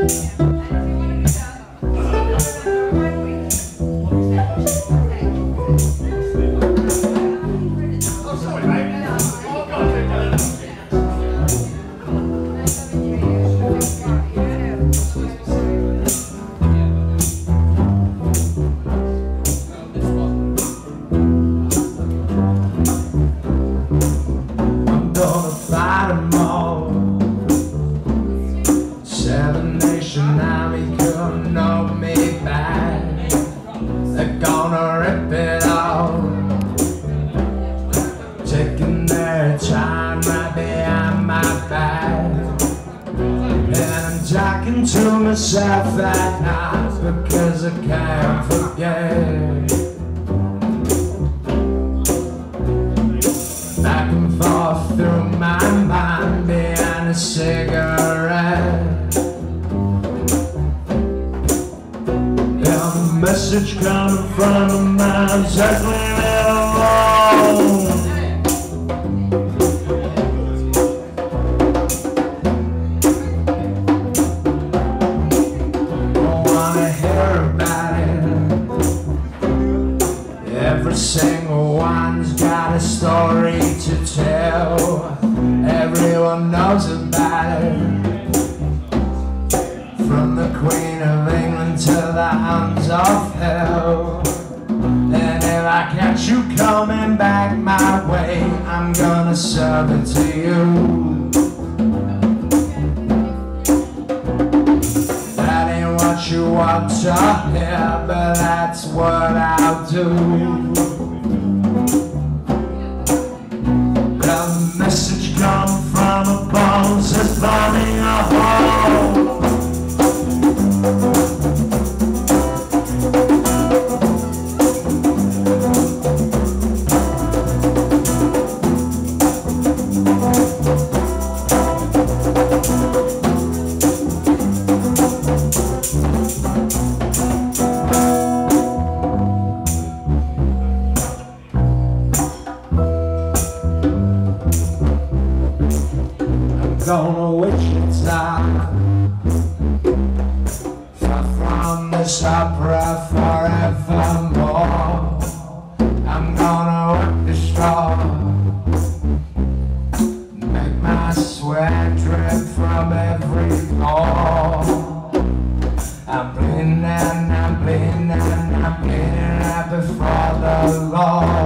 To myself at night because I can't forget. Back and forth through my mind behind a cigarette. Yeah, the message coming from a man says leave it alone. Every single one's got a story to tell. Everyone knows about it, from the Queen of England to the hounds of hell. And if I catch you coming back my way, I'm gonna serve it to you. That ain't what you want to hear, but that's what I'll do. The message come from above says burning a hole. Gonna Wichita, far from this opera forevermore. I'm gonna work the straw, make my sweat drip from every pore. I'm bleeding, I'm bleeding, I'm bleeding right before the Lord.